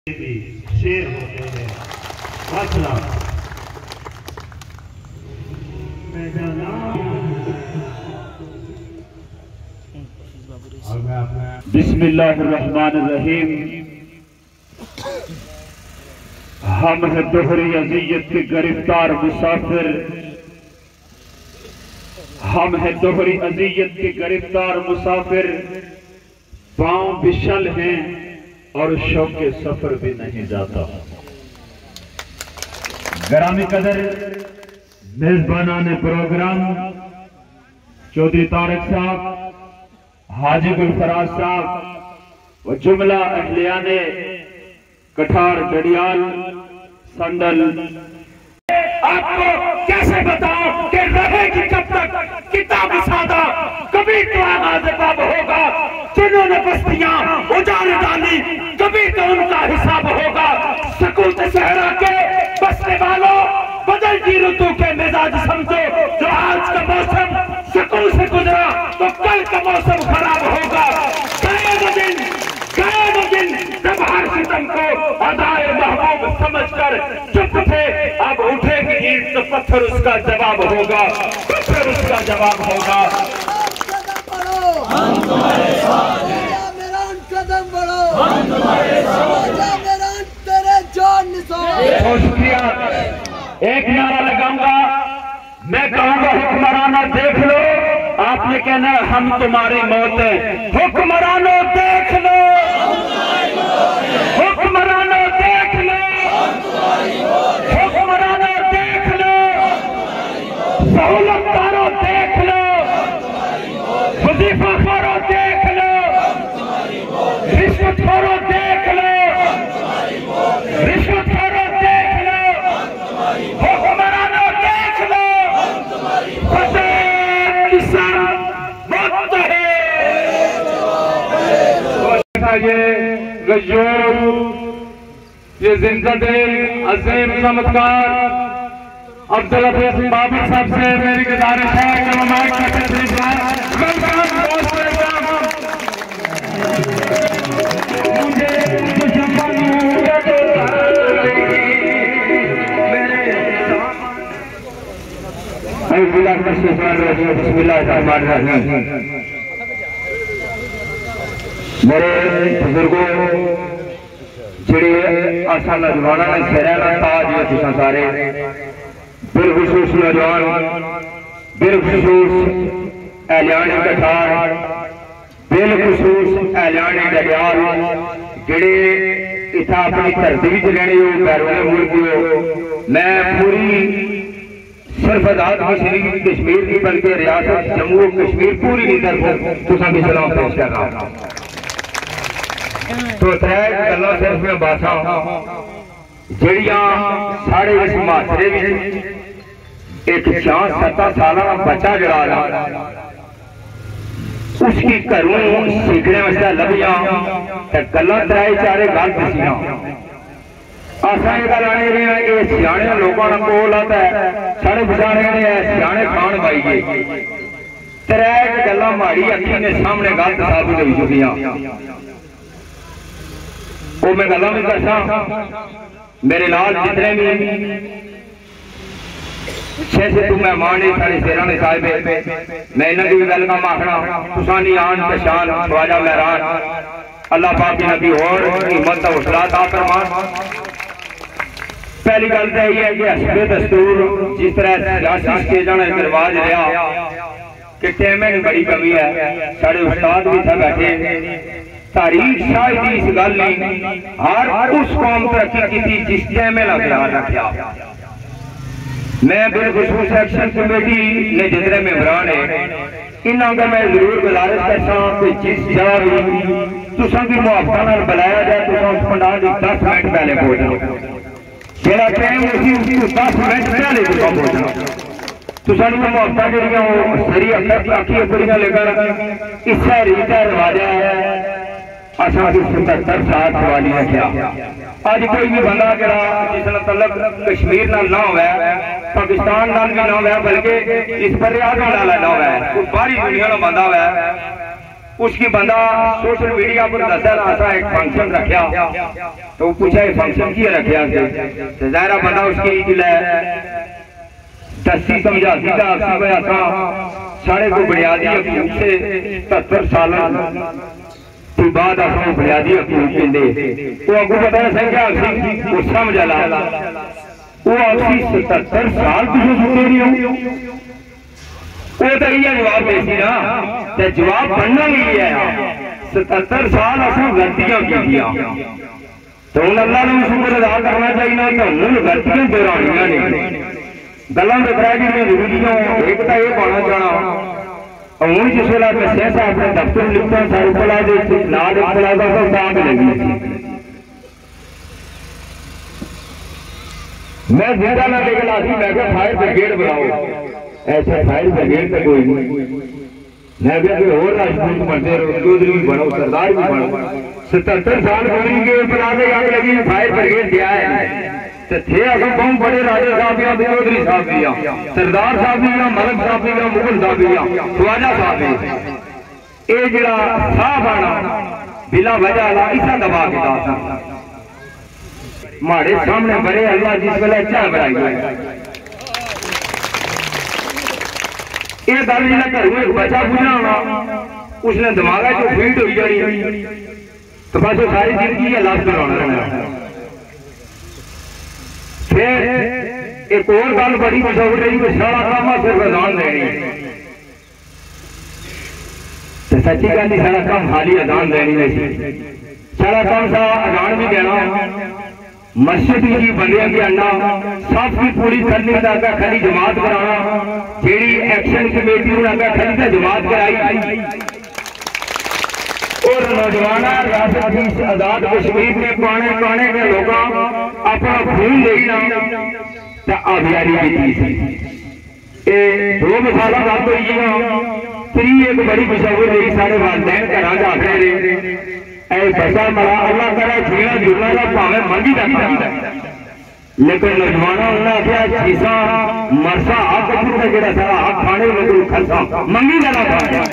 بھی شیر ہوتے ہیں مسئلہ بسم اللہ الرحمن الرحیم ہم ہیں دوہری اذیت کے گرفتار مسافر ہم ہیں دوہری اذیت کے گرفتار مسافر پاؤں بشل ہیں اور شوق سفر بھی نہیں جاتا گرامی قدر میزبانان پروگرام چودھری طارق صاحب حاجی گلفراز صاحب و جملہ اہلیان کٹھار ڈڈیال سنڈل آپ کو کیسے بتاؤں کہ رہے گی کب تک کتاب سادہ کبھی تو آغاز باب ہوگا جنہوں نے بستیاں اجاڑ ڈالی کبھی تو ان کا حساب ہوگا سکوت صحرا کے بسنے والوں بدلتی رتو کے مزاج سمجھو جو آج کا موسم سکون سے گزرا تو کل کا موسم خراب ہوگا گئے وہ دن جب ہر ستم کو ادائے محبوب سمجھ کر چپ تھے اب اٹھے گی اینٹ تو پتھر اس کا جواب ہوگا پتھر اس کا جواب ہوگا ہم تمہارے ساتھ ہیں میران قدم بڑھو ہم تمہارے ساتھ ہیں میران تیرے جان نثار بہت شکریہ ایک نعرہ لگاؤں گا میں کہوں گا حکمرانوں دیکھ لو آپ نے کہنا ہے ہم تمہاری موت ہیں حکمرانوں دیکھ لو حکمرانوں دیکھ لو حکمرانوں دیکھ لو سہولت داروں دیکھ لو وظیفہ خوروں دیکھ لو رشوت خوروں دیکھ لو رشوت خوروں دیکھ لو حکمرانوں دیکھ لو فساد کی سر وقت ہے یہ غیور یہ زندہ دل عظیم چمتکار عبدالحفیظ بابی صاحب سے میری گزارش ہے کہ وہ مائک کا تشریف لائیں بسم اللہ الرحمن الرحیم میرے بزرگوں جڑے آسا نوجوانوں نے سرے کا تاج ہے تساں سارے بالخصوص نوجوان بالخصوص اہلیان کٹھار بالخصوص اہلیان ڈڈیال جڑے اتھا اپنی دھرتی وچ رہنے ہو بیرون ملک ہو میں پوری صرف آزاد مشرقی کشمیر کی بلکہ ریاست جموں کشمیر پوری کی طرف تساں بھی سلام پیش کر رہا ہوں تو ترے گلاں صرف میں باساں جڑیاں ساڑھے اس معاشرے وچ ایک 6-7 سالہ بچہ جڑا رہا اس کی گھروں سیکھنے واسطے لبیاں تے گلاں ترے چارے گل دسیاں آساں یہ گل آنے رہے ہیں کہ سیانے لوگوں نے کول آتا ہے سارے بچارے نے سیانے کھان بائیے ترے گلاں ماڑی اکھی نے سامنے گل ثابت ہوئی چکیاں وہ میں گلاں بھی کرساں میرے لال جتنے بھی چھے سے تو مہمان ہی سارے سیران صاحبے میں انہوں کی ویلکم آخنا تسانی آن پشان خواجہ مہران اللہ پاک کی نبی اور حکمت و حوصلہ عطا فرمان پہلی گل تو یہ ہے کہ حسب دستور جس طرح سیاسی سٹیجاں ایک رواج رہا کہ ٹیمیں بڑی کمی ہے سارے استاد بھی تھے بیٹھے تاریخ شاید اس گل نہیں ہر اس قوم ترقی کی تھی جس ٹیمیں لگیا رکھیا میں بالخصوص ایکشن کمیٹی نے جتنے ممبران ہیں انہوں کا میں ضرور گزارش کرتا ہوں کہ جس جگہ بھی تساں کی موافقہ بلایا جائے تو اس پنڈال کی 10 منٹ پہلے پہنچنا جیڑا ٹائم اسی اس کی 10 منٹ پہلے پہنچنا تساں کی موافقہ جڑیاں وہ سری اکی اپنیاں لے کر اس سے ریتا رواجہ ہے اساں 77 سال سوالیاں کیا آج کوئی بھی بندہ جڑا جس نے تعلق کشمیر نال نہ ہوا ہے پاکستان نال بھی نہ ہوا ہے بلکہ اس پر اعظم نال نہ ہوا ہے کوئی باہری دنیا نال بندہ ہوا ہے اس کی بندہ سوشل میڈیا پر دسا ایسا ایک فنکشن رکھیا تو وہ پوچھا یہ فنکشن کی رکھیا سے ظاہرہ بندہ اس کی جو ہے دستی سمجھا سیدھا اکسی بھائی آسا ساڑھے کو بنیادی حقوق سے 77 سالان کی بعد آسا بنیادی حقوق کے لئے وہ اگو پتہ ہے سنگا اکسی وہ سمجھا لالا وہ اکسی 77 سال تجھے سکتے نہیں ہوں وہ تو یہ جواب دیسی نا کہ جواب پڑھنا نہیں ہے 77 سال آسا غلطیاں کی دیا تو ان اللہ نے شکر ادا کرنا چاہیے نا کہ انہوں غلطیاں دورانیاں نہیں گلاں میں برائے میں ضروریاں ایک تا یہ پانا چاہنا اور ان جس ویلہ میں سیسا اپنے دفتر لکھتا ہوں سارے پلا دے ناد پلا دا سب دام لگی تھی میں زندہ نہ دیکھ لاسی میں کہ فائر بریگیڈ بناؤ ایسا فائر بریگیڈ پہ کوئی نہیں میں کہ کوئی اور راجپوت بنتے رہو چودھری بھی بنو سردار بھی بنو 77 سال بنی کے پلا دے آگ لگی فائر بریگیڈ دیا ہے تھے اگر بہت بڑے راجہ صاحب یا چودھری صاحب بھی سردار صاحب بھی ملک صاحب بھی مغل صاحب بھی خواجہ صاحب بھی اے جڑا صاحب آنا بلا وجہ اللہ اسا دبا کے داتا مارے سامنے بڑے اللہ جس ویلے چاہ برائی ہے یہ گل جنہیں کروں ایک بچہ پوچھنا ہونا اس نے دماغہ جو فیٹ ہوئی جانی تو بس وہ ساری زندگی ہے لفظ بنانا رہنا پھر ایک اور گل بڑی مشہور رہی کہ سارا کام صرف اذان دینی تو سچی گل سارا کام خالی اذان دینی نہیں سارا کام سا اذان بھی دینا مسجد کی بندیاں کی انڈا صاف کی پوری کرنی دا کھلی جماعت کرانا جیڑی ایکشن کمیٹی انہوں نے کھلی دا جماعت کرائی اور نوجوانہ ریاست کی آزاد کشمیر میں پانے کے لوگاں اپنا خون دینا تا آبیاری کی تھی دو مثالہ بات ہوئی جینا تری ایک بڑی مشہور رہی سارے والدین کرا جاتے رہے اے بچہ مرا اللہ کرے جینا جڑنا لا پاوے منگی جاتا ہے لیکن نوجوانہ انہوں نے کیا چیزاں مرسا آگ کپور کا جڑا سارا آگ کھانے میں کھلسا منگی جانا پایا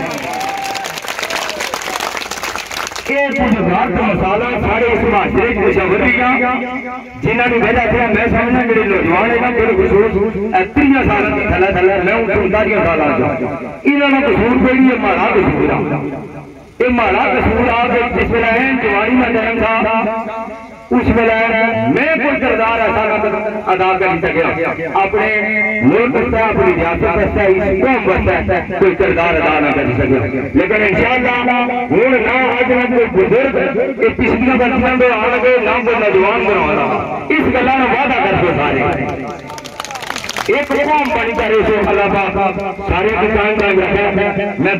ایک بزرگار کا مسالہ سارے اس معاشرے کی مشاوریاں جنہوں نے بھیجا تھا میں سمجھنا میرے نوجوان ہے میرے خصوص 30 سالہ کی تھلا تھلا میں ان کو 39 سالہ جاؤں انہوں نے قصور پہ یہ مالا قصور آ یہ مالا قصور آ جس ویلے جوانی میں جنم تھا اس ویلے میں کوئی کردار ایسا ادا کر سکیا اپنے ملک سے اپنی ریاست سے اس قوم سے کوئی کردار ادا نہ کر سکیا لیکن انشاءاللہ ہوں نہ آج نہ کوئی بزرگ یہ پچھلیاں بچیاں دے آ لگے نہ کوئی نوجوان بنوانا اس گلا نے وعدہ کر کے سارے ایک قوم بنی کرے سو اللہ پاک سارے کسان کا رکھا میں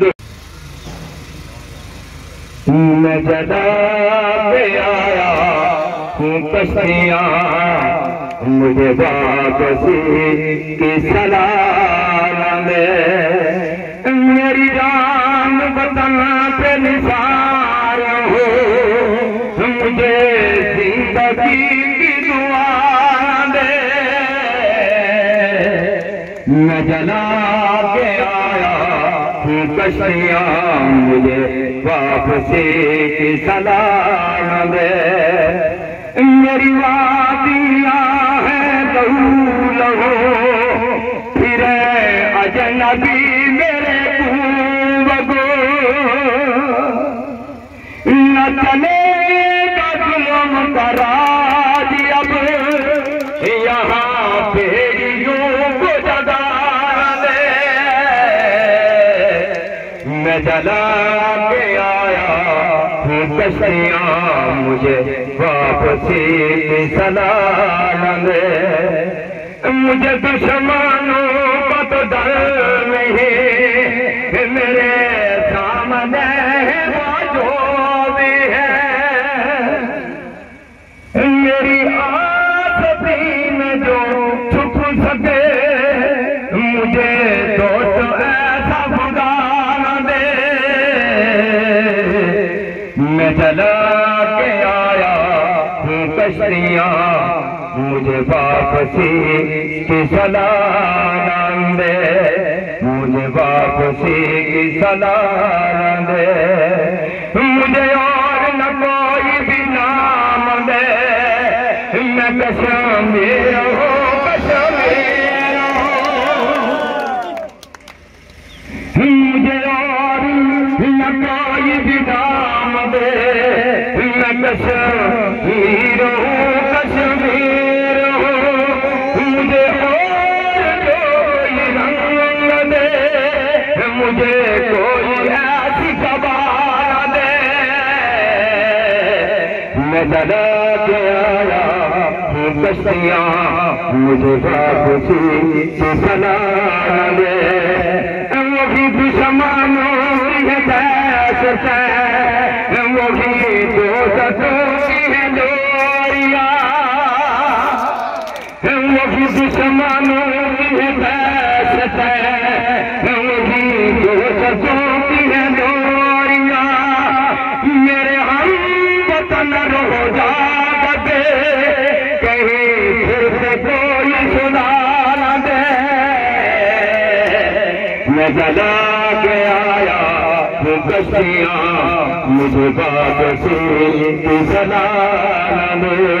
جدا پہ آیا ہوں کشتیاں مجھے واپسی کی سلام میں میری جان وطن پہ نثار ہو مجھے زندگی کی دعا دے میں جلا کے آیا ہوں کشتیاں مجھے واپسی کی سلام دے میری وادیاں ہیں لہو لہو پھر اجنبی میرے بگو نہ چلے گا ظلم کا راج اب یہاں بھیڑیوں کو جگا دے میں جلا کے آیا ہوں کشتیاں مجھے واپسی کی سلام دے مجھے دشمنوں کا تو ڈر نہیں میرے سامنے جو بھی ہے میری آستی میں جو چھپ سکے مجھے دوست ایسا خدا نہ دے میں چلا کے آیا ہوں کشتیاں مجھے واپسی کی سلام دے مجھے واپسی کی صدا دے، مجھے اور نہ کوئی بھی نام دے، میں کشمیر ہوں کشمیر ہوں، مجھے اور نہ کوئی بھی نام دے، میں کشمیر ہوں کشمیر ہوں، مجھے مجھے کوئی ایسی خبر دے، میں لگا کے آیا ہوں کشتیاں، مجھے واپسی کی صدا دے، وہی دشمنوں کی ہے دہشت ہے، وہی دوستوں کی ہے دوریاں، وہی دشمنوں کی ہے دہشت ہے، کی ہے دوریاں، میرے ہم وطن رو جاگ دے، کہیں پھر سے کوئی سنا نہ دے، میں جلا کے آیا ہوں کشتیاں، مجھے واپسی کی صدا نہ دے،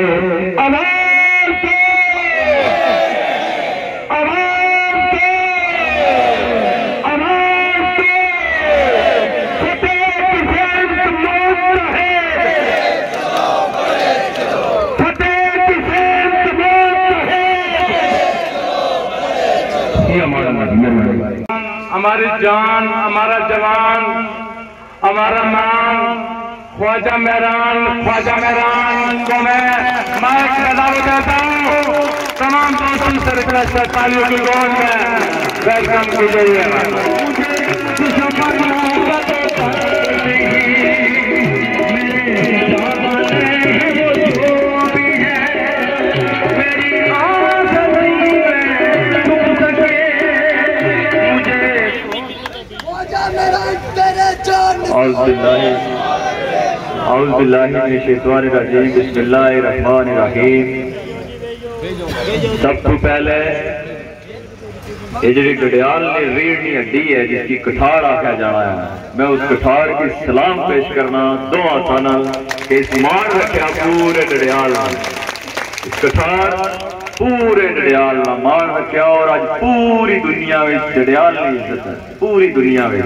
ہماری جان، ہمارا جوان، ہمارا مان خواجہ مہران کو میں مائک ادا دیتا ہوں، تمام دوستوں سے ریکویسٹ ہے تالیوں کی گونج میں ویلکم کیجیے۔ اعوذ باللہ من الشیطان الرجیم، بسم اللہ الرحمن الرحیم۔ سب تو پہلے یہ جڑی ڈڈیال نے ریڑھنی ہڈی ہے جس کی کٹھاڑ آکھا جانا ہے، میں اس کٹھاڑ کی سلام پیش کرنا دو آسانا کہ اس مان رکھیا پورے ڈڈیال نے، اس کٹھاڑ پورے ڈڈیال نے مان رکھیا، اور آج پوری دنیا میں ڈڈیال نے عزت ہے، پوری دنیا میں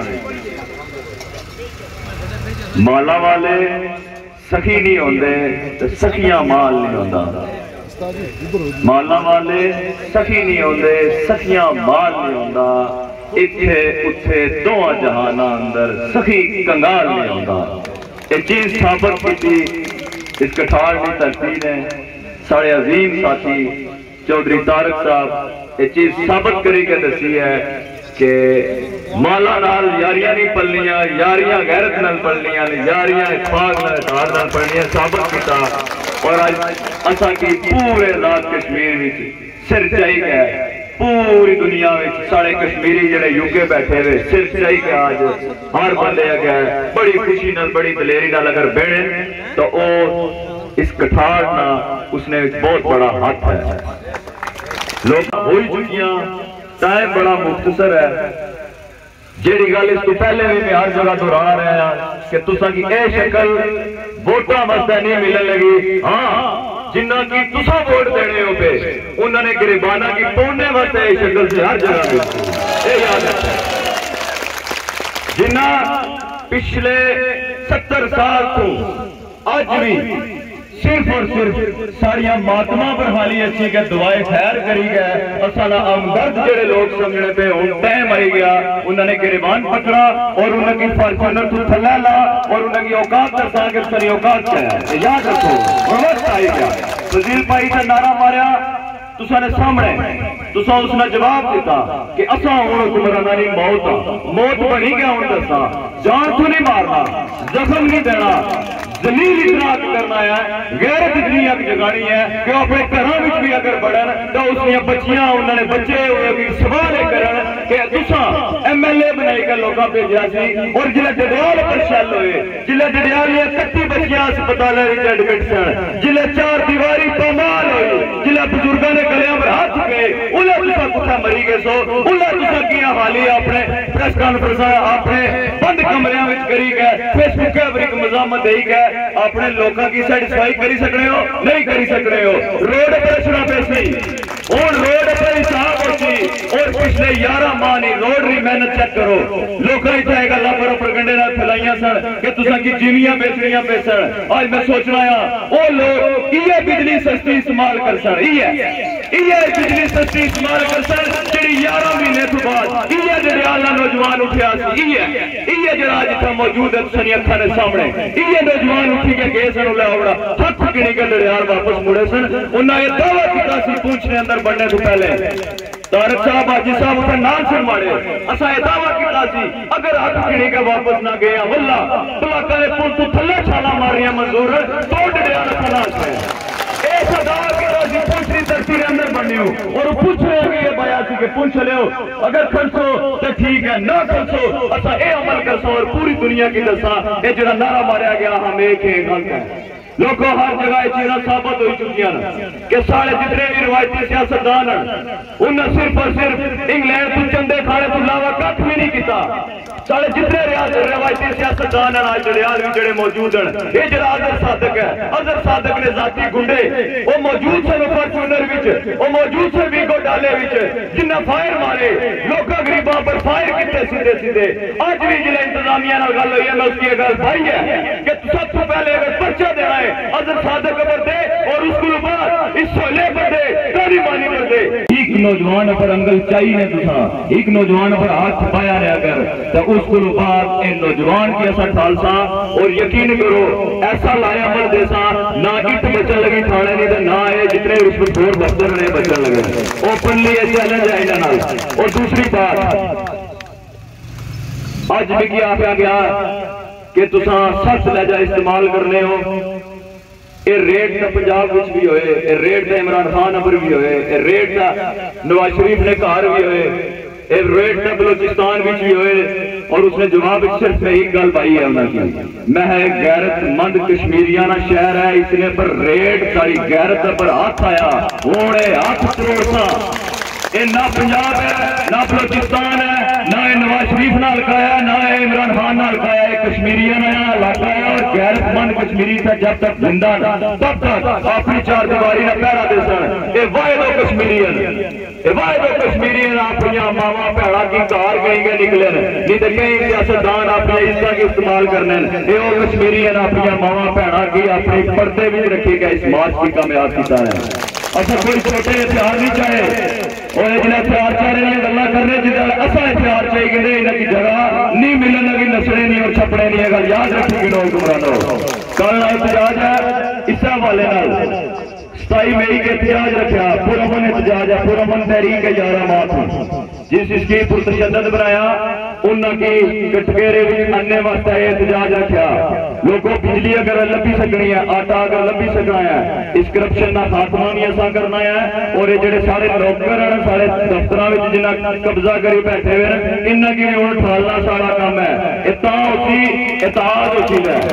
مالا والے سخی نہیں ہوندے تو سخیاں مال نہیں ہوندا، مالا والے سخی نہیں ہوندے سخیاں مال نہیں ہوندا، اتھے اتھے دوہاں جہاناں اندر سخی کنگال نہیں ہوندا۔ یہ چیز ثابت کی تھی اس کٹھاڑ کی ترتیب ہے، ساڑے عظیم ساتھی چودھری طارق صاحب یہ چیز ثابت کری کے دسی ہے کہ مالا نال یاریاں نہیں پلنیاں، یاریاں غیرت نال پلنیاں، یاریاں اتفاق نال اتحاد نال پلنیاں، ثابت کیتا، اور آج اسا کی پورے رات کشمیر وچ سر چاہی گیا، پوری دنیا وچ ساڑے کشمیری جڑے یوکے بیٹھے ہوئے سر چاہی گیا، آج ہر بندے گیا بڑی خوشی نال بڑی دلیری نال اگر بیڑے تو او اس کٹھاڑ نہ اس نے بہت بڑا ہاتھ ہے۔ لوگ ہوئی چکیاں، ٹائم بڑا مختصر ہے، جیڑی گل اس تو پہلے بھی میں ہر جگہ دہرا رہا ہوں کہ تساں کی اے شکل ووٹاں واسطے نہیں ملن لگی، ہاں جنہ کی تساں ووٹ دینے ہو پہ انہوں نے گریبانہ کی پونے واسطے اے شکل سے ہر جگہ ملتی، اے یاد ہے جنہ پچھلے 70 سال تو آج بھی صرف اور صرف ساریاں ماتمہ پر حالی اچھی کہ دعائے خیر کری گئے، اصلا امدرد جڑے لوگ سمجھنے پہ ان ٹائم آئی گیا، انہوں نے گریبان پکڑا اور انہوں کی فارچونر تو تھلے لا اور انہوں کی اوقات کرتا کہ سنی اوقات کیا ہے، یاد رکھو وقت آئی گیا۔ فضیل پائی سے نعرہ ماریا تسا نے سامنے، تسا اس نے جواب دیتا کہ اسا ہوں حکمرانی موت بنی گیا ہوں دسا، جان تو نہیں مارنا، زخم نہیں دینا، زلیل ادراک کرنا ہے، غیرت اتنی ایک جگانی ہے کہ اپنے گھراں وچ بھی اگر بڑھن تو اس نے بچیاں انہوں نے بچے ہوئے بھی سوال کرن کہ تساں ایم ایل اے بنائی کر لوکاں بھیجیا سی، اور جلے ڈڈیال پر شل ہوئے، جلے ڈڈیال نے 31 بچیاں ہسپتال وچ ایڈمٹ سن، جلے 4 دیواری پامال ہوئی، جلے بزرگاں نے گلیاں پر ہاتھ گئے، انہاں تساں کتھا مری گئے سو، انہاں تساں کیاں حالی اپنے پریس کانفرنس اپنے بند کمرے میں کری گئے فیس بک ایک مزاحمت دے گئے اپنے لوگوں کی سیٹسفائی کری سکنے ہو نہیں کری سکنے ہو روڈ پر سنا پیسی اور روڈ پر حساب ہوتی اور پچھلے 11 ماہ نہیں روڈ ری محنت چیک کرو لوگوں ہی چاہے گا لاپر پرگنڈے نہ پھیلائیاں سن کہ تساں کی جیویاں بیچنیاں پہ سن آج میں سوچ رہا ہوں او لوگ یہ بجلی سستی استعمال کر سن یہ بجلی سستی استعمال کر سن جڑی 11 مہینے تو بعد یہ جڑیالا نوجوان اٹھیا سی یہ جڑا جتھا موجود ہے تساں اکھاں دے سامنے یہ نوجوان اٹھی کے گئے سن لے اوڑا ہاتھ پکڑی کے جڑیال واپس مڑے سن انہاں یہ دعویٰ کیتا سی پوچھنے اندر بڑھنے تو پہلے طارق صاحب حاجی صاحب اتنے نال سن مارے اسا یہ دعویٰ کیتا سی اگر ہاتھ پکڑی کے واپس نہ گیا واللہ پلاکہ نے پل تو تھلے چھالا ماریاں منظور توڑ جڑیال خلاص ہے ایسا دعویٰ کیتا سی پوچھنی دستی رہے اندر بڑھنے ہو اور پوچھ رہے ہو کہ یہ بایا سی کہ پوچھ لے ہو اگر کھلسو تو ٹھیک ہے نہ کھلسو اسا اے عمل کرسو اور پوری دنیا کی دسا اے جڑا نعرہ ماریا گیا ہم ایک ہیں غلط ہے لوگوں ہر جگہ چیزیں ثابت ہوئی چکی ہیں کہ سارے جتنے بھی روایتی سیاستدان ہیں انہیں صرف اور صرف انگلینڈ تو چندے کھانے تو علاوہ کچھ بھی نہیں کیتا سارے جتنے روایتی سیاستدان ہیں آج جڑیال بھی جڑے موجود ہیں یہ جڑا اظہر صادق ہے اظہر صادق نے ذاتی گنڈے وہ موجود سے فارچونر وچ وہ موجود سے ویگو ڈالے وچ جنہ فائر مارے لوگوں غریباں پر فائر کیتے سیدھے سیدھے آج بھی جڑے انتظامیہ نال گل ہوئی ہے میں اس کی گل بھائی ہے کہ سب سے پہلے اگر پرچہ دینا ہے اظہر صادق پر دے اور اس کو بعد اس سولے پر دے تاری مانی پر دے ایک نوجوان پر انگل چاہیے تساں ایک نوجوان پر ہاتھ پایا رہا کر تو اس کو بعد ان نوجوان کی ایسا ٹھالسا اور یقین کرو ایسا لایا عمل دیسا نہ اٹ بچن لگی تھانے نہیں تو نہ ہے جتنے رشوت خور بچن نے بچن لگے اوپنلی یہ چیلنج ہے انہاں نال اور دوسری بات آج بھی کیا گیا کہ تساں سخت لہجہ استعمال کرنے ہو اے ریٹ تا پنجاب وچ بھی ہوئے اے ریٹ تا عمران خان ابر بھی ہوئے اے ریٹ تا نواز شریف نے کار بھی ہوئے اے ریٹ تا بلوچستان وچ بھی ہوئے اور اس نے جواب صرف ایک گل پائی ہے انہاں کی میں ہے غیرت مند کشمیریانہ شہر ہے اس نے پر ریٹ ساری غیرت پر ہاتھ آیا ہونے ہاتھ تروڑسا اے نہ پنجاب ہے نہ بلوچستان ہے نہ نواز شریف نہ لکایا نہ عمران خان نہ لکایا کشمیریانہ علاقہ ہے اور غیرت مند کشمیری تھا جب تک زندہ تب تک اپنی چار دیواری نہ پہرا دے سن اے واحد کشمیریان اپنی ماما پہڑا کی کار کہیں گے نکلے نہیں تو کہیں سیاستدان اپنے عزت کی استعمال کرنے اے وہ کشمیریان اپنی ماما پہڑا کی اپنے پردے بھی رکھے گا اس مارچ کی کامیاب کیتا ہے اچھا کوئی چھوٹے ہتھیار نہیں چاہے اور جنہیں ہتھیار چاہ رہے ہیں گلا کرنے جنہیں ایسا ہتھیار چاہیے کہ انہیں کی جگہ نہیں ملنے لگی نسلیں نہیں اور چھپڑے نہیں اگر یاد رکھیں گے لوگ گمرانو کل احتجاج ہے اس حوالے نال 27 مئی کے احتجاج رکھا پرامن احتجاج ہے پرامن تحریک 11 ماہ تھی جس اس کی پرتشدد بنایا انہاں کی کٹکیرے اننے وقت ہے احتجاج رکھا لوگوں بجلی اگر لبی سکنی ہے آٹا اگر لبی سکنا ہے اس کرپشن نہ خاتمہ نہیں ایسا کرنا ہے اور یہ جڑے سارے نوکر ہیں سارے دفتراں وچ جنہاں قبضہ کری بیٹھے ہوئے ہیں انہاں کی بھی ہن ٹھالنا سارا کام ہے اتحاد ہوتی ہے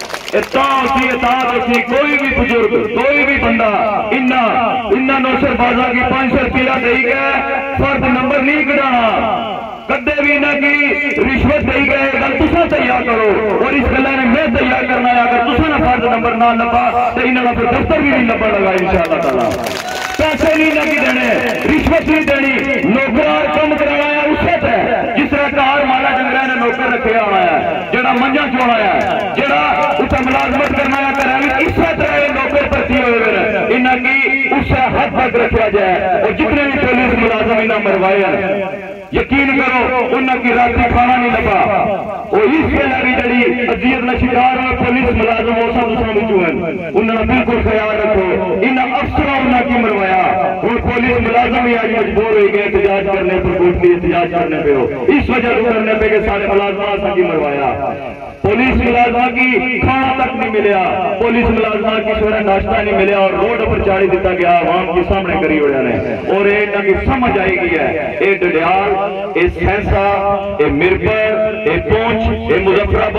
اطاعت ہوتی کوئی بھی بزرگ کوئی بھی بندہ انہاں نوشر بازا کی 500 روپیہ دے گئے فرد نمبر نہیں کٹانا کدے بھی نہ کی رشوت دے گئے اگر تساں تیار کرو اور اس گلے نے میں تیار کرنا ہے اگر تساں نہ فرد نمبر نہ لبا تو انہاں پھر دفتر بھی نہیں لبا لگا انشاءاللہ تعالی پیسے نہیں لگی دینے رشوت نہیں دینی نوکرار کم کرانا ہے اسے ہے جس طرح کار مالا جنگرہ نے نوکر رکھے آنا ہے جڑا منجا چھوڑا ہے جڑا اسے ملازمت کرنا ہے کریں اس طرح یہ نوکر پرتی ہوئے ہیں انہاں کی اسے حد تک رکھا جائے اور جتنے بھی پولیس ملازم انہاں مروائے ہیں یقین کرو انہاں کی راتی کھانا نہیں لگا وہ اس کے لگی جڑی عزیت نہ شکار اور پولیس ملازم ہو سب دوسرا بچو ہیں انہاں بالکل خیال رکھو انہاں افسروں انہاں کی مروایا اور پولیس ملازم ہی آج مجبور ہوئی گئے احتجاج کرنے پر کوٹلی احتجاج کرنے پہ ہو اس وجہ سے کرنے پہ کہ سارے ملازمہ کی مروایا پولیس ملازمہ کی کھانا تک نہیں ملیا پولیس ملازمہ کی سورہ ناشتہ نہیں ملیا اور روڈ پر چاڑی دیتا گیا عوام کی سامنے کری ہو جانے اور ایک کی سمجھ آئے گی ہے اے ڈڈیال اے سینسا اے مرپر اے پونچھ اے مظفر آباد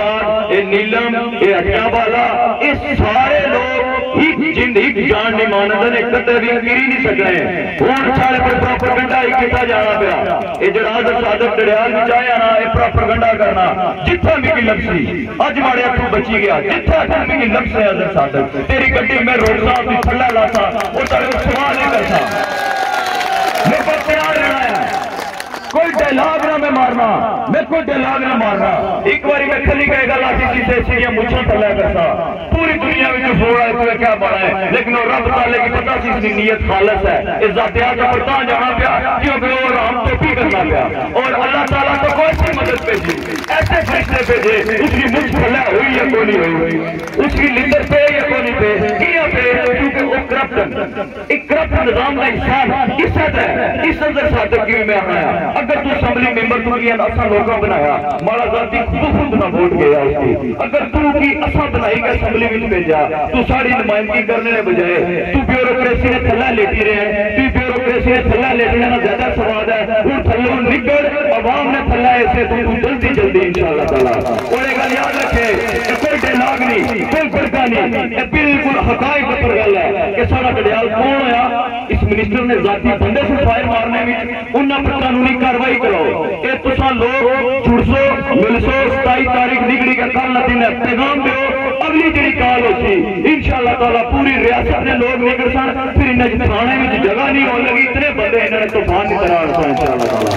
یہ نیلم یہ ہٹیاں والا یہ سارے لوگ ایک جن ایک جان نہیں مانتے ہیں کتے بھی گری نہیں سکنے ہوں سارے پر پروپیگنڈا ہی کیتا جانا پیا یہ جڑا حضرت صادق ڈڈیال بھی چاہے نا یہ پروپیگنڈا کرنا جتھا بھی کی لفظی اج ماڑے ہتھوں بچی گیا جتھا بھی کی لفظ ہے حضرت صادق تیری گڈی میں روکتا اپنی تھلا لاتا وہ تیرے کو سوال نہیں کرتا میرے کو تیار رہنا ہے کوئی ڈائلاگ نہ میں مارنا میں کوئی ڈائلاگ نہ مارنا ایک باری میں کھلی کہے گا لاتی کسی سیڑھیاں مجھے تھلا کرتا پوری دنیا میں جو ہو رہا ہے تو کیا بڑا ہے لیکن وہ رب تعالی کی پتہ سی اس کی نیت خالص ہے اس ذاتیات کا پرتان جانا پیا کیونکہ وہ رام تو بھی کرنا پیا اور اللہ تعالیٰ تو کوئی سی مدد بھیجی ایسے فرشتے بھیجے اس کی مجھ پھلا ہوئی یا کوئی نہیں ہوئی اس کی لیڈر پہ یا کوئی نہیں پہ کیا پہ کیونکہ وہ کرپٹ ایک کرپٹ نظام کا انسان عزت ہے عزت سے صادق کی میں آیا اگر تو اسمبلی ممبر تو کیا اسا لوگوں بنایا مالا ذاتی خود نہ ووٹ گیا اس کی اگر تو کی اسا بنائی کا اسمبلی میں بھیجا تو ساری نمائندگی کرنے کے بجائے تو بیوروکریسی نے تھلا لیتی رہے تو بیوروکریسی نے تھلا لینے کا زیادہ سواد ہے وہ تھلوں نکل عوام نے تھلا ایسے تو جلدی جلدی انشاءاللہ تعالیٰ اور ایک گل یاد رکھے کوئی ڈائلاگ نہیں کوئی فرقہ نہیں یہ بالکل حقائق پر گل ہے کہ سارا ڈڈیال کون ہوا اس منسٹر نے ذاتی بندے سے فائر مارنے میں انہاں پر قانونی کاروائی کرو کہ تسا لوگ جڑسو ملسو 27 تاریخ نکلی کا کل دن ہے پیغام دیو اگلی جڑی کال ہوتی انشاءاللہ تعالیٰ پوری ریاست نے لوگ نکل سن پھر انہیں تھانے میں جگہ نہیں ہو لگی اتنے بندے انہوں نے طوفان کی طرح آڑسا انشاءاللہ تعالیٰ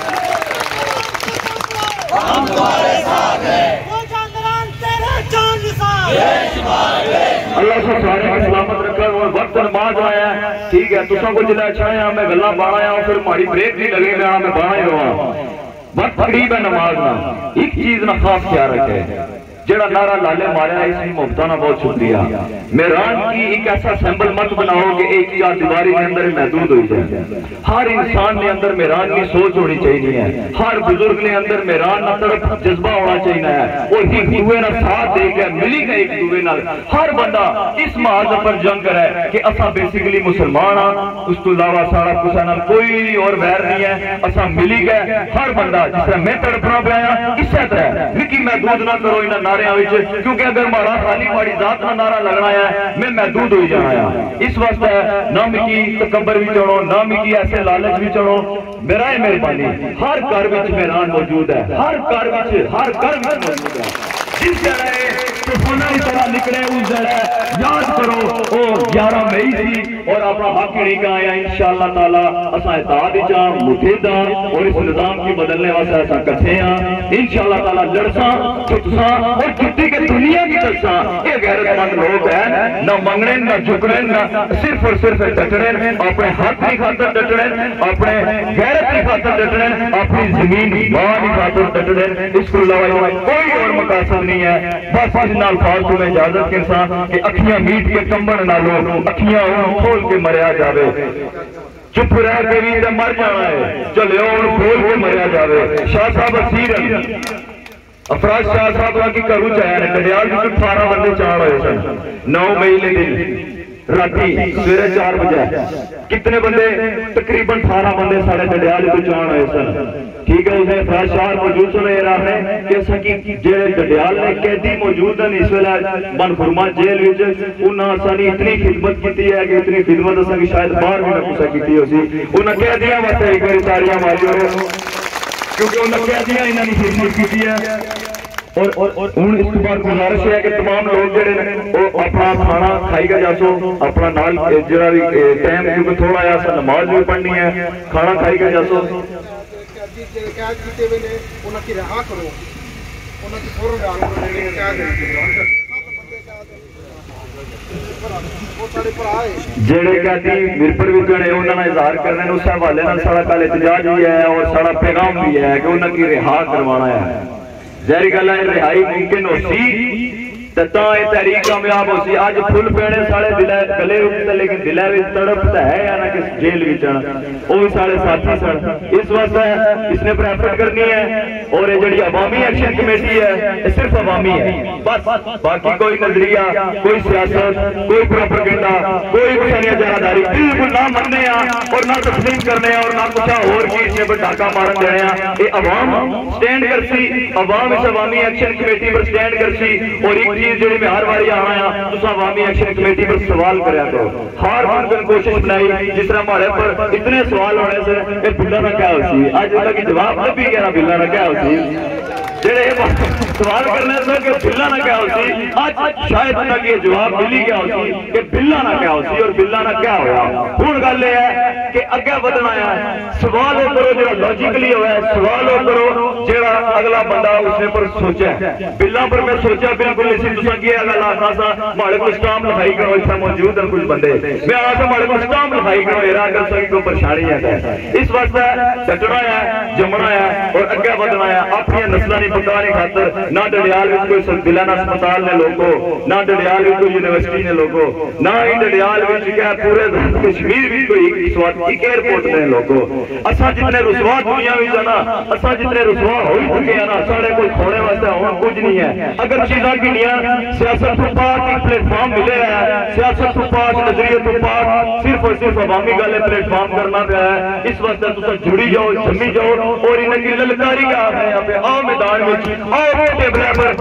ہم تمہارے ساتھ ہیں وہ جاندران تیرے جان نثار اللہ سے سارے کی سلامت رکھا اور وقت نماز آیا ہے ٹھیک ہے تساں کو جلے اچھایا میں گلاں باڑا ہوں پھر ماری بریک نہیں لگے میں باڑا ہی ہوا وقت قریب ہے نماز نہ ایک چیز نہ خاص خیال رکھے جڑا نعرہ لالے ماریا اس میں مفتانہ بہت شکریہ میران کی ایک ایسا سیمبل مت بناؤ کہ ایک چار دیواری کے اندر محدود ہوئی جائے ہر انسان نے اندر میران کی سوچ ہونی چاہیے ہے ہر بزرگ نے اندر میران نہ طرف جذبہ ہونا چاہیے ہے اور ایک دوے نہ ساتھ دے کے ملی گا ایک دوے نہ ہر بندہ اس محاذ پر جنگ کرے کہ اسا بیسیکلی مسلمان ہاں اس تو علاوہ سارا کچھ نہ کوئی اور ویر نہیں ہے اسا ملی گئے ہر بندہ جس طرح میں تڑپنا پہ آیا اس طرح نکی محدود نہ کرو انہاں کیونکہ اگر مارا خالی ماری ذات نہ نعرہ لگنا ہے میں محدود ہوئی جانا ہے اس وقت ہے نہ مکی تکبر بھی چڑھو نہ مکی ایسے لالچ بھی چڑھو میرا ہی مہربانی ہر گھر وچ میران موجود ہے ہر گھر موجود ہے جس جگہ طوفانہ کی طرح نکلے اس جگہ یاد کرو او 11 مئی تھی اور اپنا حق نہیں کہا ہے انشاءاللہ تعالیٰ اساں اتحاد چاں متحدہ اور اس نظام کی بدلنے واسطے اساں کٹھے ہیں انشاءاللہ تعالیٰ لڑساں چھٹساں اور چھٹی کے دنیا کی دساں یہ غیرت مند لوگ ہیں نہ منگنے نہ جھکنے نہ صرف اور صرف ڈٹنے اپنے حق کی خاطر ڈٹنے اپنے غیرت کی خاطر ڈٹنے اپنی زمین ماں کی خاطر ڈٹنے اس کو علاوہ کوئی اور مقاصد نہیں ہے بس الفاظ میں اجازت کے ساتھ کہ اکھیاں میٹ کے کمبن نہ لو اکھیاں کھول کے مریا جاوے چپ رہ کے بھی تے مر جانا ہے چلے کھول کے مریا جاوے شاہ صاحب اسیر افراز شاہ صاحب کی کرو چاہے ڈڈیال بھی 18 بندے چاڑ ہوئے سن 9 مئی نے دن راتی سویرے 4 بجے کتنے بندے تقریباً 18 بندے سارے ڈڈیال کو چاڑ ہوئے سن ٹھیک ہے اسے افراز شاہ موجود سنے رہا ہے کہ سکی جیڑے ڈڈیال نے قیدی موجود ہیں اس ویلے بن فرما جیل وچ انہاں سانی اتنی خدمت کیتی ہے کہ اتنی خدمت اساں کی شاید باہر بھی نہ کسا کیتی ہوسی انہاں قیدیاں واسطے ایک بار تاڑیاں ماریو کیونکہ انہاں قیدیاں انہاں نے خدمت کیتی ہے اور ان اس کے بعد گزارش ہے کہ تمام لوگ جڑے وہ اپنا کھانا کھائی گا جاسو اپنا نال جڑا بھی ٹائم کیونکہ تھوڑا یا سا نماز بھی پڑھنی ہے کھانا کھائی گا جاسو قید کیتے ہوئے نے انہاں کی رہا کرو انہاں کی فوراً رہا کرو جڑے کہتی مرپر بھی جڑے انہوں نے اظہار کرنے ہیں اس حوالے نال سارا کل احتجاج بھی ہے اور سارا پیغام بھی ہے کہ انہوں کی رہا کروانا ہے ظاہری گل ہے رہائی ممکن ہو سی تا یہ تحریک کامیاب ہو سی. آج پھول پینے سارے گلے اٹھتے لیکن دلے بھی تڑپ ہے یا نہ کس جیل بھی چڑھا وہ بھی سارے ساتھی سڑ. اس وقت اس نے پریفٹ کرنی ہے اور یہ جڑی عوامی ایکشن کمیٹی ہے یہ صرف عوامی ہے بس. باقی کوئی نظریہ کوئی سیاست کوئی پروپیگنڈا کوئی کچھ جانکاری بالکل نہ مننے اور نہ تسلیم کرنے اور نہ کچھ اور چیز نے ڈاکہ مارن دینے ہیں. یہ عوام سٹینڈ کر سی عوام اس عوامی ایکشن کمیٹی پر سٹینڈ کر سی. اور ایک چیز جڑی میں ہر باری آنا ہے تو عوامی ایکشن کمیٹی پر سوال کریا کرو. ہر ممکن کوشش بنائی جس طرح ہمارے پر اتنے سوال ہونے سے کہ بلا نہ کیا ہوتی آج تک جواب نہ بھی کہنا بلا نہ کیا ہوتی جڑے سوال کرنے سے کہ بلا نہ کیا ہوتی آج شاید تک یہ جواب ملی کیا ہوتی کہ بلا نہ کیا ہوتی اور بلا نہ کیا ہوا. ہوں گل یہ ہے کہ اگے بدنا ہے سوال کرو جڑا لاجیکلی ہوا ہے سوال کرو جڑا اگلا بندہ اس نے پر سوچا ہے. بلا پر میں سوچا بالکل اسی تساں کی اگلا آتا سا ہمارے کو اسٹام لکھائی کرو اتنا موجود ہیں کچھ بندے میں آ سا ہمارے کو اسٹام لکھائی کرو ایرا کر سکے کوئی پریشانی ہے. اس وقت ڈٹنا ہے جمنا ہے اور اگے بدنا ہے. اپنی نسلیں نہیں پکانے خاطر نہ ڈڈیال میں کوئی دلانہ اسپتال نے لوگوں نہ ڈڈیال میں کوئی یونیورسٹی نے لوگوں نہ ہی ڈڈیال میں کیا پورے کشمیر بھی کوئی ایک ایئرپورٹ نے لوگوں. اساں جتنے رسوا دنیا میں جانا اساں جتنے رسوا ہو ہی چکے ہیں نا سارے کوئی کھونے واسطے ہوں کچھ نہیں ہے. اگر چیزاں گنیاں سیاست تو پاک ایک پلیٹ فارم ملے رہا ہے سیاست تو پاک نظریے تو پاک صرف اور صرف عوامی گالے پلیٹ فارم کرنا پہ ہے. اس وقت تو جڑی جاؤ جمی جاؤ اور انہیں کی للکاری کا ہے یہاں پہ آؤ میدان میں آؤ ٹیبلے پر.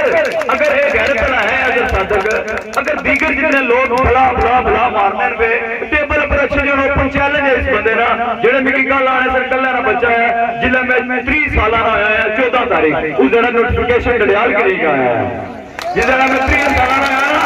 اگر ایک غیرتنا ہے اگر صادق اگر دیگر جتنے لوگ بلا بلا بلا مارنے پہ ٹیبل پر اچھے جو اوپن چیلنج ہے اس بندے نا جڑے میری گل آنے سے کلے نہ بچہ ہے جلے میں 30 سالانہ آیا ہے 14 تاریخ اس جڑا نوٹیفیکیشن ڈڈیال کری گا ہے جس جڑا میں 30 سالانہ آیا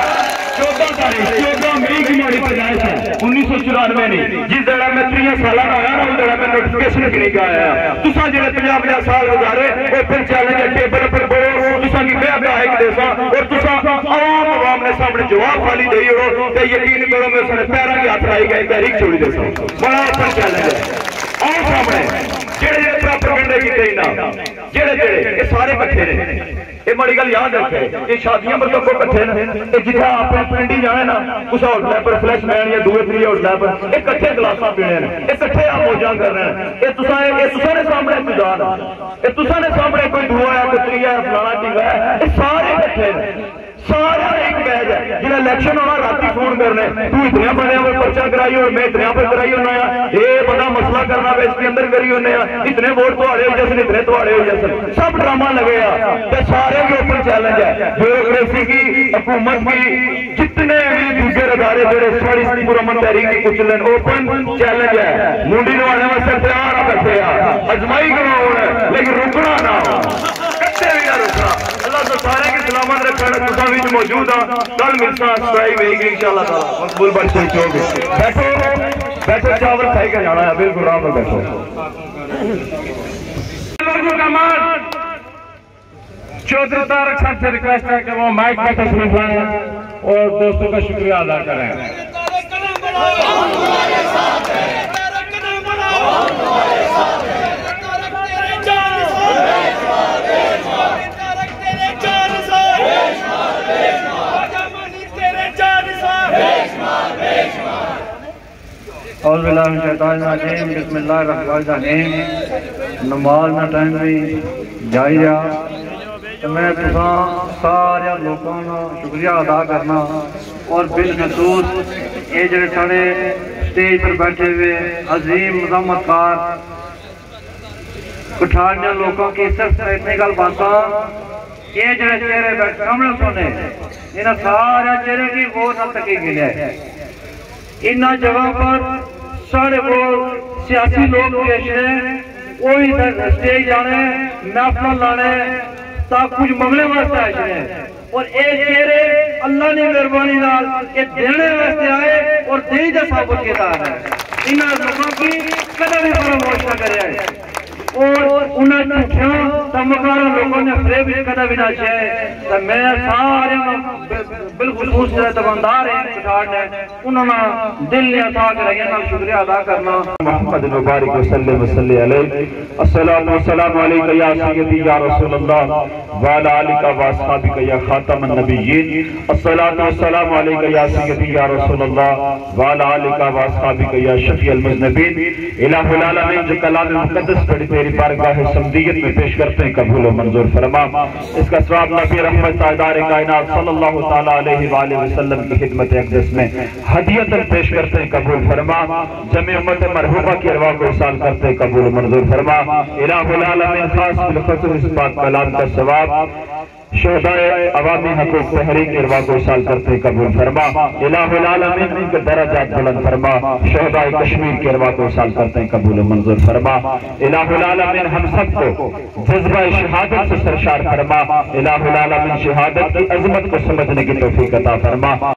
14 تاریخ 14 مئی کی ہماری پیدائش ہے 1994 نہیں جس جڑا میں 30 سالانہ آیا نا اس جڑا میں نوٹیفیکیشن کری گا ہے. تساں جڑے 50 سال گزارے اوپن چیلنج ٹیبل پر بولو تساں کی بے بے ایک دیسا اور تساں عوام نے سامنے جواب خالی دئی ہو تے یقین کرو میں سارے پیراں کی ہاتھ لائی گئے تحریک چھوڑی دیسا بڑا اوپن چیلنج ہے. آؤ سامنے جڑے جڑے پروپیگنڈے کیتے ہی نا جڑے یہ سارے کٹھے نے. یہ بڑی گل یاد رکھے یہ شادیاں پر تو کٹھے نے جتنا اپنے پنڈی جانے نا کچھ ہوٹل پر فلیش مین یا دوے تھری ہوٹل پر یہ کٹھے گلاساں پینے یہ کٹھے آپ موجاں کر رہے ہیں. یہ تساں نے سامنے انتظار یہ تساں نے سامنے کوئی دعا ہے کوئی تری ہے فلانا چیز ہے یہ سارے کٹھے نے سارا ایک بیج ہے جنہیں الیکشن ہونا راتی فون کرنے تو اتنے بنے پر پرچہ کرائی اور میں اتنے پر کرائی ہونا ہے یہ بڑا مسئلہ کرنا ہے اس کے اندر کری ہونے ہیں اتنے ووٹ تو آڑے ہو جیسے اتنے تو آڑے ہو جیسے سب ڈرامہ لگے ہیں تو سارے کے اوپر چیلنج ہے. بیوروکریسی کی حکومت کی جتنے بھی دوسرے ادارے جڑے ساری پرامن تحریک کی کچھ لین اوپن چیلنج ہے. منڈی نوانے واسطے تیار کرتے ہیں ازمائی کرنا ہونا لیکن رکنا نہ ہو کتے بھی نہ رکنا. اللہ تو سارے کی سلامت رکھنا تساں وچ موجود ہاں کل ملساں سٹرائی ہوئے گی انشاءاللہ تعالی مقبول بڑھ سے چوک بیٹھو چاول کھائی کا جانا ہے بالکل آرام سے بیٹھو. چودھری طارق صاحب سے ریکویسٹ ہے کہ وہ مائک پہ تشریف لائیں اور دوستوں کا شکریہ ادا کریں. اعوذ باللہ من الشیطان الرجیم بسم اللہ الرحمن الرحیم. نماز نہ ٹائم بھی جائی رہا تو میں تساں سارے لوگوں کا شکریہ ادا کرنا اور بالخصوص یہ جڑے سارے سٹیج پر بیٹھے ہوئے عظیم مذمت کار کٹھاریاں لوگوں کی صرف اتنی گل باتاں یہ جڑے چہرے بیٹھے سامنے سونے انہاں سارے چہرے کی وہ نہ تکی گلے ہیں. انہاں جگہ پر سارے وہ سیاسی لوگ پیش ہیں وہی سٹیج جانے محفل لانے تا کچھ مغلے واسطے آئے اور اے چہرے اللہ نے مہربانی نال یہ دینے واسطے آئے اور دے جا ثابت کیتا ہے. انہاں لوگوں کی قدر بھی فراموش نہ کرے. اور انہیں جھوٹیاں تمکارا لوگوں نے فریب کدا بھی نہ چاہے تو میں سارے بالخصوص دکاندار ہیں کٹاڑنے انہوں نے دل نے عطا کے رہے ہیں شکریہ ادا کرنا محمد مبارک وسلم وسلم علیہ الصلاة والسلام علیکہ یا سیدی یا رسول اللہ وعلا آلکہ واصحابکہ یا خاتم النبیین الصلاة والسلام علیکہ یا سیدی یا رسول اللہ وعلا آلکہ واصحابکہ یا شفیع المذنبین الہ العالمین جو کلام مقدس پڑھی تیری بارگاہ سمدیت میں پیش کرتے ہیں قبول و منظور فرما اس کا ثواب نبی رحمت تاجدار کائنات صلی اللہ تعالی علیہ وآلہ وسلم کی خدمت اقدس میں ہدیتاً پیش کرتے ہیں قبول فرما جمع امت مرحومہ کی ارواح کو ارسال کرتے ہیں قبول و منظور فرما الہ العالمین خاص بالخصوص اس پاک کلام کا ثواب شہدائے عوامی حقوق تحریک ارواح کو ارسال کرتے ہیں قبول فرما الہ العالمین ان کے درجات بلند فرما شہدائے کشمیر کے ارواح کو ارسال کرتے ہیں قبول و منظور فرما الہ العالمین ہم سب کو جذبہ شہادت سے سرشار فرما الہ العالمین شہادت کی عظمت کو سمجھنے کی توفیق عطا فرما